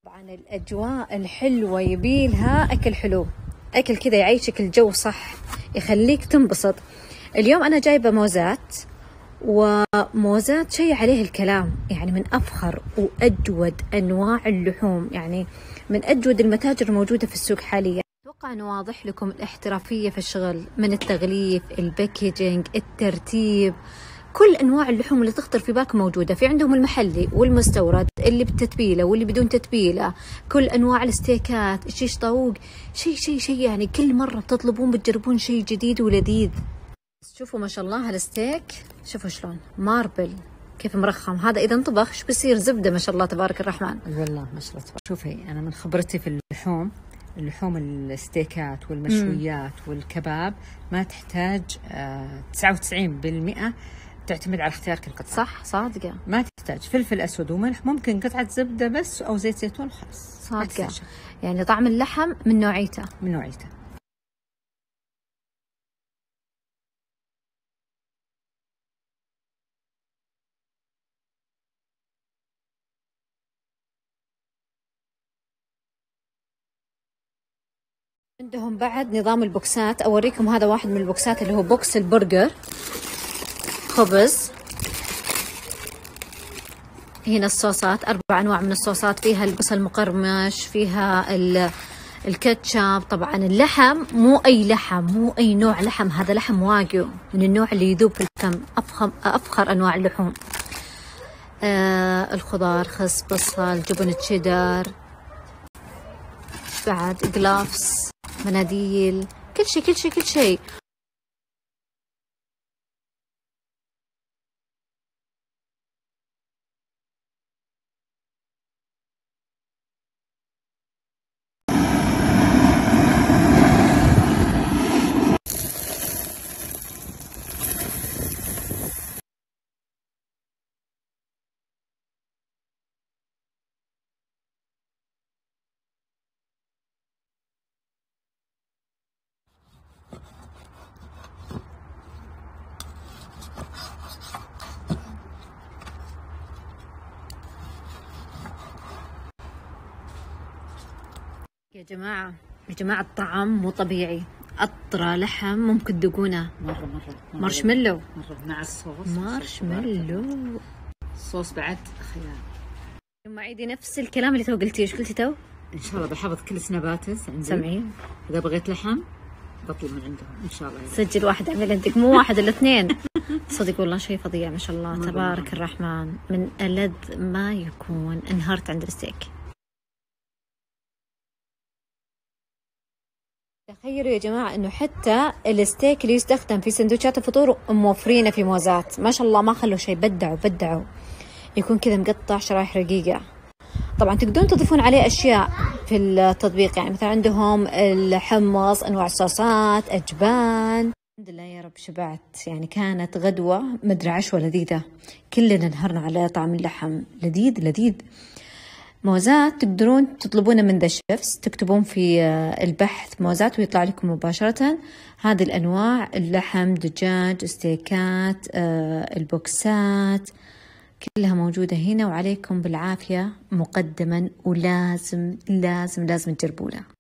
طبعا الأجواء الحلوة يبيلها أكل حلو، أكل كذا يعيشك الجو صح، يخليك تنبسط. اليوم أنا جايبة موزات، وموزات شيء عليه الكلام، يعني من أفخر وأجود أنواع اللحوم، يعني من أجود المتاجر الموجودة في السوق حاليا. أتوقع أنه واضح لكم الاحترافية في الشغل، من التغليف، الباكيجينج، الترتيب، كل أنواع اللحوم اللي تخطر في بالك موجودة. في عندهم المحلي والمستورد، اللي بالتتبيلة واللي بدون تتبيلة، كل أنواع الستيكات، الشيش طاووق، شيء يعني كل مرة بتطلبون بتجربون شيء جديد ولذيذ. شوفوا ما شاء الله هالستيك، شوفوا شلون ماربل كيف مرخم. هذا إذا انطبخ شو بصير؟ زبدة ما شاء الله تبارك الرحمن. والله ما شاء الله. شوفي أنا من خبرتي في اللحوم الستيكات والمشويات والكباب ما تحتاج 99% تعتمد على اختيارك القطعة. صح، صادقة. ما تحتاج فلفل أسود وملح، ممكن قطعة زبدة بس أو زيت زيتون خلاص. صادقة، يعني طعم اللحم من نوعيته. عندهم بعد نظام البوكسات، أوريكم هذا واحد من البوكسات اللي هو بوكس البرجر. خبز، هنا الصوصات، 4 أنواع من الصوصات، فيها البصل مقرمش، فيها الكاتشب. طبعا اللحم مو أي لحم، مو أي نوع لحم، هذا لحم واجيو من النوع اللي يذوب في الفم، أفخر أنواع اللحوم. الخضار، خس، بصل، جبن تشيدر، بعد جلافز، مناديل، كل شيء. يا جماعة الطعم مو طبيعي، أطرى لحم ممكن تذوقونه. مرة مارشميلو مع الصوص، مارشميلو الصوص بعد خيال. ثم عيدي نفس الكلام اللي تو قلتيه. ايش قلتي تو؟ إن شاء الله بحفظ كل سناباتس عندي. سامعين؟ إذا بغيت لحم بطلب من عندهم إن شاء الله. سجل واحد عمل عندك، مو واحد إلا 2. صدق والله شيء فظيع ما شاء الله تبارك الرحمن، من ألذ ما يكون. انهارت عند الستيك. تخيلوا يا جماعة انه حتى الستيك اللي يستخدم في سندوتشات الفطور موفرينه في موزات، ما شاء الله ما خلوا شيء، بدعوا يكون كذا مقطع شرايح رقيقة. طبعا تقدرون تضيفون عليه اشياء في التطبيق، يعني مثلا عندهم الحمص، انواع الصوصات، اجبان. الحمد لله يا رب شبعت، يعني كانت غدوة مدري عشوة لذيذة، كلنا انهرنا على طعم اللحم لذيذ. موزات تقدرون تطلبونه من ذا شيفس، تكتبون في البحث موزات ويطلع لكم مباشرة هذه الأنواع، اللحم، دجاج، ستيكات، البوكسات، كلها موجودة هنا وعليكم بالعافية مقدما، ولازم تجربونه.